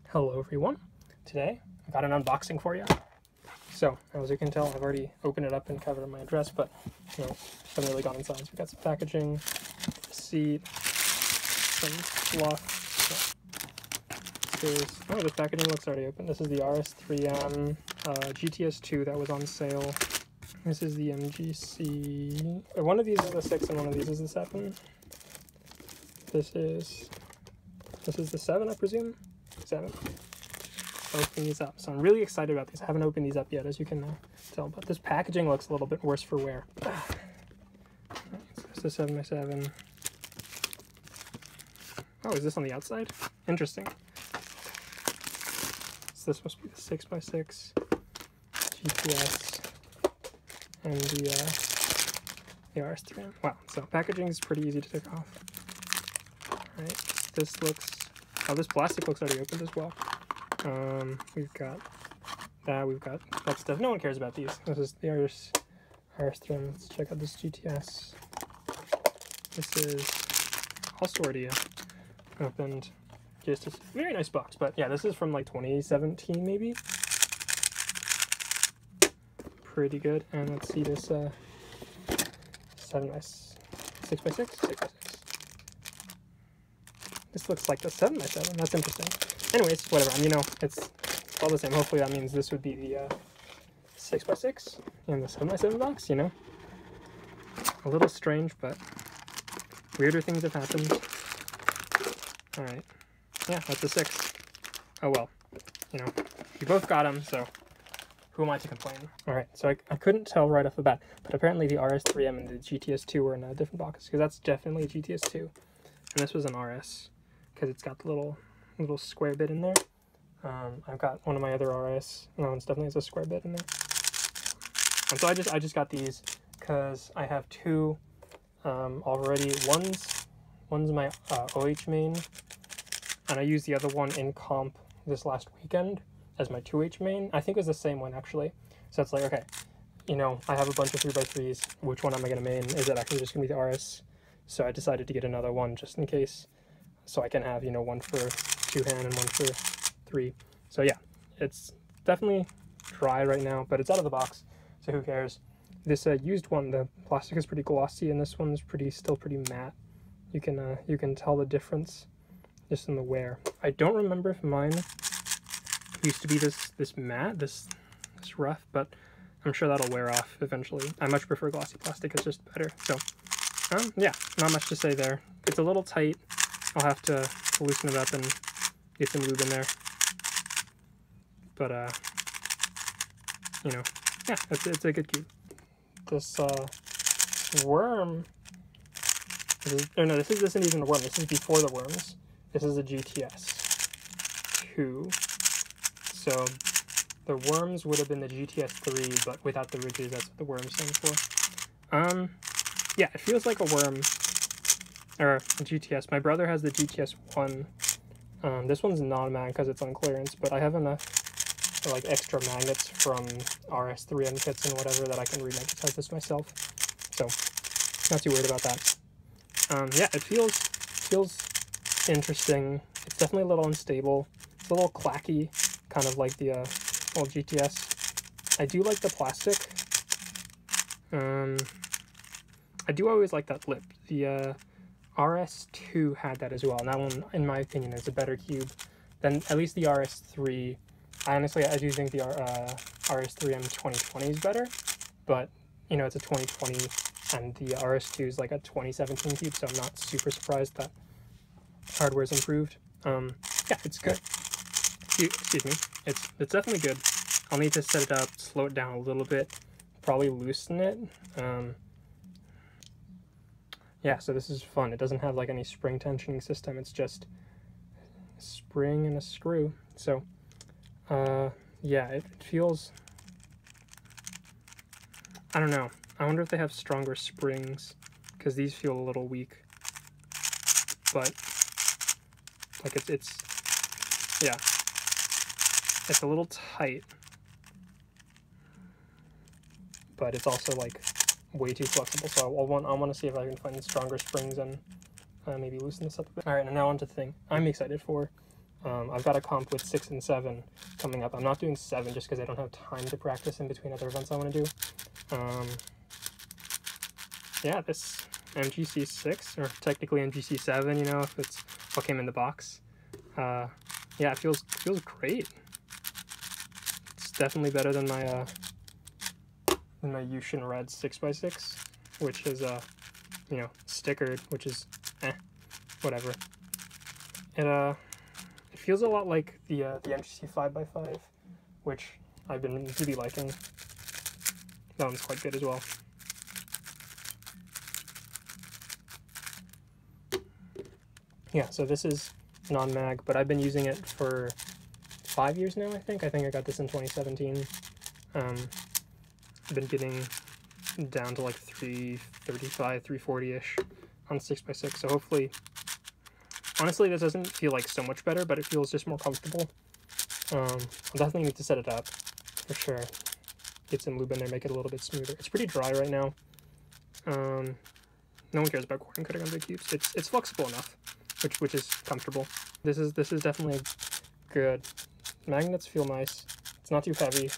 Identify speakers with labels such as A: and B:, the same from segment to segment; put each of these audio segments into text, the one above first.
A: Hello everyone. Today I got an unboxing for you. So as you can tell, I've already opened it up and covered my address, but haven't really gone inside. So we got some packaging, receipt, some fluff. This packaging looks already open. This is the rs3m gts2 that was on sale. This is the MGC. One of these is the 6 and one of these is the 7. This is the 7, I presume. 7. Open these up. So I'm really excited about these. I haven't opened these up yet, as you can tell, but this packaging looks a little bit worse for wear. Right, so it's a 7x7. Oh, is this on the outside? Interesting. So this must be the 6x6 GPS and the rs3m. Wow, so packaging is pretty easy to take off. Alright, this looks... Oh, this plastic looks already opened as well. We've got that stuff. No one cares about these. This is the rs3m. Let's check out this GTS. This is also already opened. Just a very nice box, but yeah, this is from like 2017 maybe. Pretty good. And let's see this 6x6. This looks like the 7x7. That's interesting. Anyways, whatever. It's all the same. Hopefully that means this would be the 6x6 in the 7x7 box, A little strange, but weirder things have happened. Alright. Yeah, that's a 6. Oh well. We both got them, so who am I to complain? Alright, so I couldn't tell right off the bat, but apparently the rs3m and the GTS2 were in different boxes, because that's definitely a GTS2. And this was an RS, because it's got the little square bit in there. I've got one of my other RS. No, it's definitely has a square bit in there. And so I just got these because I have two already. One's my OH main, and I used the other one in comp this last weekend as my 2H main. I think it was the same one actually. So it's like, okay, I have a bunch of 3x3s. Which one am I going to main? Is it actually just going to be the RS? So I decided to get another one just in case. So I can have, one for 2-hand and one for 3. So yeah, it's definitely dry right now, but it's out of the box, so who cares. This used one, the plastic is pretty glossy, and this one's still pretty matte. You can tell the difference just in the wear. I don't remember if mine used to be this matte, this rough, but I'm sure that'll wear off eventually. I much prefer glossy plastic, it's just better. So yeah, not much to say there. It's a little tight. I'll have to loosen it up and get some lube in there. But, yeah, it's a good cube. This, worm... this isn't even a worm. This is before the worms. This is a GTS2. So, the worms would have been the GTS3, but without the ridges. That's what the worm stands for. Yeah, it feels like a worm. Or a GTS. My brother has the GTS1. This one's not a mag because it's on clearance, but I have enough like extra magnets from rs3m kits and whatever that I can remagnetize this myself. So not too worried about that. Yeah, it feels interesting. It's definitely a little unstable. It's a little clacky, kind of like the old GTS. I do like the plastic. I do always like that lip. The RS2 had that as well, and that one, in my opinion, is a better cube than at least the RS3. I do think the RS3M 2020 is better, but, it's a 2020, and the RS2 is like a 2017 cube, so I'm not super surprised that hardware's improved. Yeah, it's good. Excuse me. It's definitely good. I'll need to set it up, slow it down a little bit, probably loosen it. Yeah, so this is fun. It doesn't have like any spring tensioning system. It's just a spring and a screw. So, yeah, it feels... I don't know. I wonder if they have stronger springs, because these feel a little weak. But, like, it's yeah. It's a little tight. But it's also, like, way too flexible, so I want to see if I can find stronger springs and maybe loosen this up a bit. Alright, and now on to the thing I'm excited for. I've got a comp with 6 and 7 coming up. I'm not doing 7 just because I don't have time to practice in between other events I want to do. Yeah, this MGC6, or technically MGC7, you know, if it's what came in the box. Yeah, it feels great. It's definitely better than my Yushin Red 6x6, which is you know, stickered, which is whatever. It feels a lot like the MGC 5x5, which I've been really liking. That one's quite good as well. Yeah, so this is non-mag, but I've been using it for 5 years now, I think. I got this in 2017. I've been getting down to like 335, 340-ish on 6x6, so hopefully, honestly, this doesn't feel like so much better, but it feels just more comfortable. I'll definitely need to set it up, for sure. Get some lube in there, make it a little bit smoother. It's pretty dry right now. No one cares about cording cutting on big cubes. It's flexible enough, which is comfortable. This is definitely good. Magnets feel nice. It's not too heavy.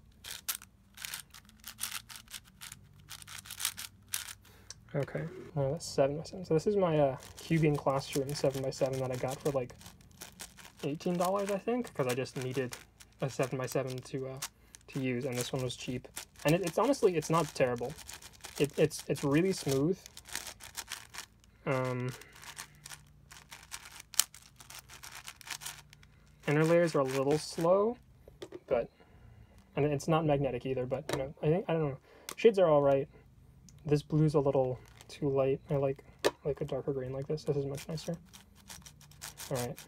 A: Okay, well, that's 7x7. So this is my Cubing Classroom 7x7 that I got for like $18, I think, because I just needed a 7x7 to use, and this one was cheap. And it's honestly, it's not terrible. It's really smooth. Inner layers are a little slow, but, and it's not magnetic either, but, you know, I don't know. Shades are all right. This blue's a little too light. I like a darker green like this. This is much nicer. All right.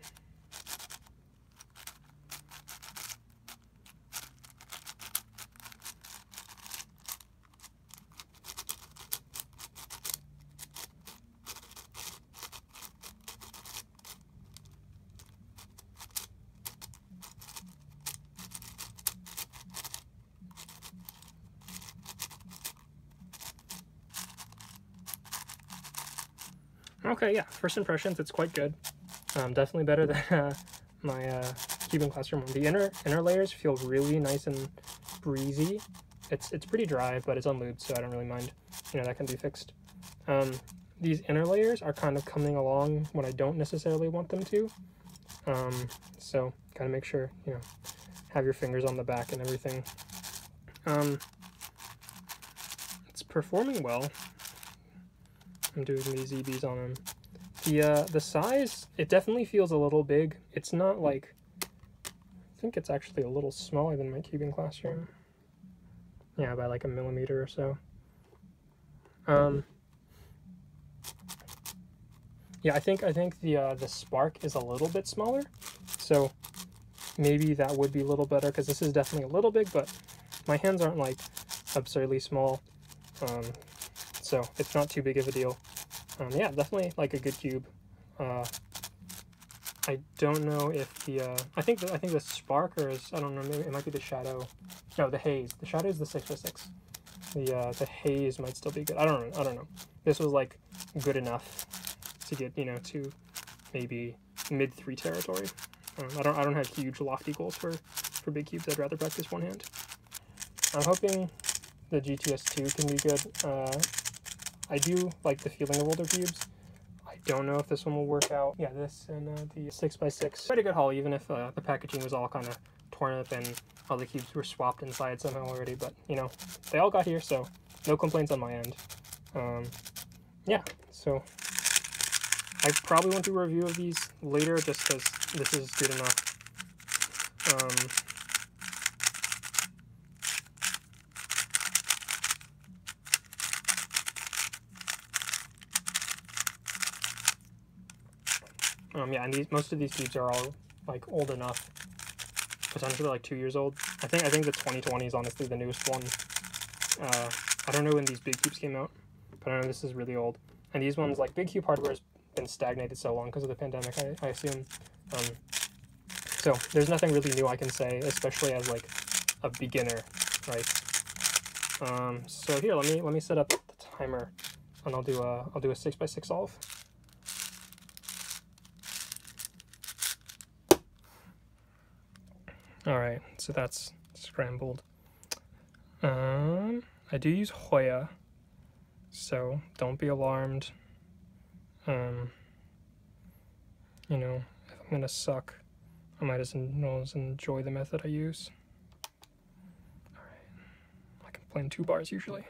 A: Okay, yeah, first impressions, it's quite good. Definitely better than my Cubing Classroom one. The inner layers feel really nice and breezy. It's pretty dry, but it's unlubed, so I don't really mind. You know, that can be fixed. These inner layers are kind of coming along when I don't necessarily want them to. So gotta make sure, you know, have your fingers on the back and everything. It's performing well. I'm doing these EBs on them. The size, it definitely feels a little big. It's not like, I think it's actually a little smaller than my Cubing Classroom. Yeah, by like 1 millimeter or so. Yeah, I think the Spark is a little bit smaller, so maybe that would be a little better, because this is definitely a little big, but my hands aren't like absurdly small. So it's not too big of a deal. Yeah, definitely like a good cube. I don't know if the I think the Sparker is, I don't know, maybe it might be the Shadow. No, the Haze. The Shadow is the 6x6. The Haze might still be good. I don't know. This was like good enough to get, you know, to maybe mid 3 territory. I don't have huge lofty goals for big cubes. I'd rather practice one hand. I'm hoping the gts2 can be good. I do like the feeling of older cubes. I don't know if this one will work out. Yeah, this and the 6x6. Quite a good haul, even if the packaging was all kind of torn up and all the cubes were swapped inside somehow already. But, you know, they all got here, so no complaints on my end. Yeah, so I probably won't do a review of these later just because this is good enough. Yeah, and most of these cubes are all like old enough, potentially like 2 years old. I think the 2020 is honestly the newest one. I don't know when these big cubes came out, but I know this is really old. And these ones, like, big cube hardware has been stagnated so long because of the pandemic, I assume. So there's nothing really new I can say, especially as like a beginner, right? So here, let me set up the timer, and I'll do a 6x6 solve. Alright, so that's scrambled. I do use Hoya, so don't be alarmed. You know, if I'm gonna suck, I might as well enjoy the method I use. Alright, I can play in 2 bars usually.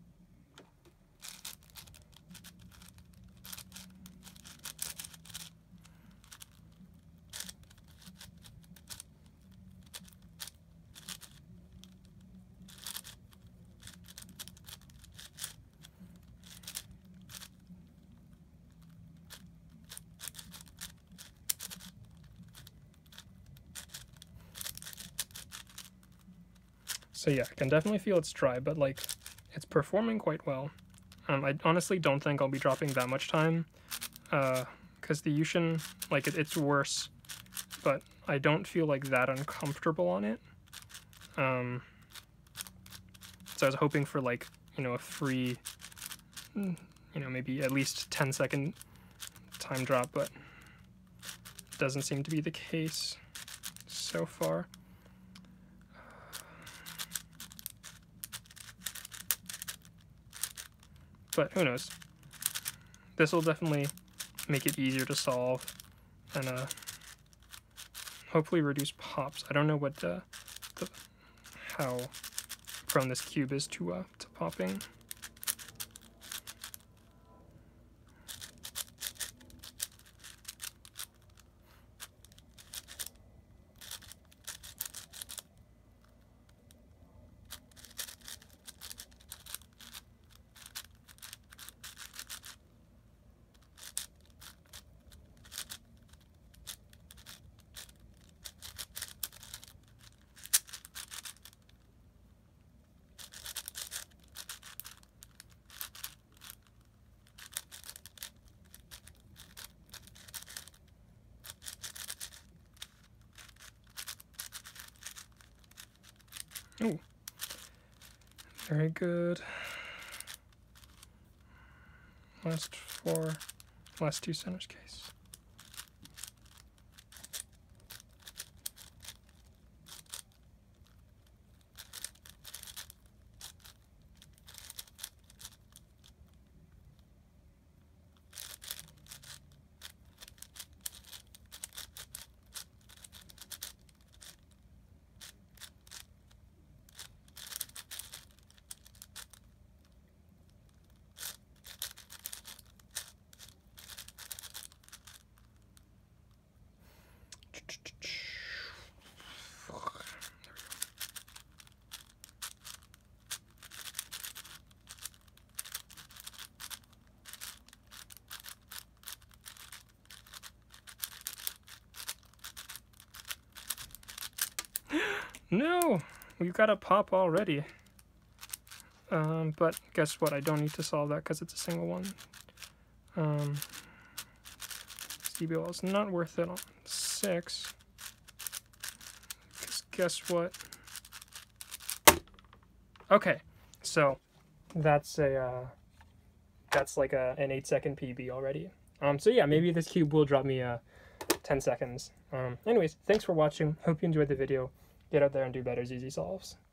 A: So yeah, I can definitely feel it's dry, but like, it's performing quite well. I honestly don't think I'll be dropping that much time, because the Yushin, like, it's worse, but I don't feel like that uncomfortable on it. So I was hoping for, like, you know, a free, you know, maybe at least 10-second time drop, but it doesn't seem to be the case so far. But who knows? This will definitely make it easier to solve and hopefully reduce pops. I don't know what how prone this cube is to popping. Ooh, very good. Last 2 centers case. No, we've got a pop already. But guess what? I don't need to solve that because it's a single one. CBL is not worth it on 6. Guess what? Okay, so that's like an 8-second PB already. So yeah, maybe this cube will drop me 10 seconds. Anyways, thanks for watching. Hope you enjoyed the video. Get out there and do better ZZ solves.